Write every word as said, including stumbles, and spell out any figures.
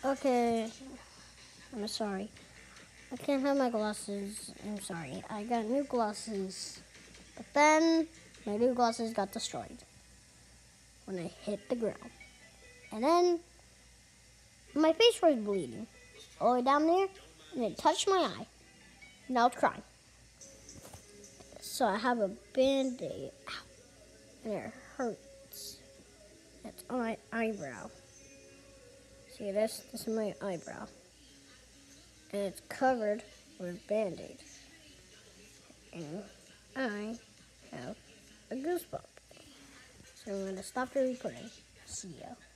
Okay, I'm sorry. I can't have my glasses. I'm sorry. I got new glasses. But then my new glasses got destroyed when I hit the ground. And then my face was bleeding all the way down there, and it touched my eye. Now it's crying. So I have a band-aid, and it hurts. It's on my eyebrow. See this? This is my eyebrow. And it's covered with band-aid. And I have a goosebump. So I'm going to stop the recording. See ya.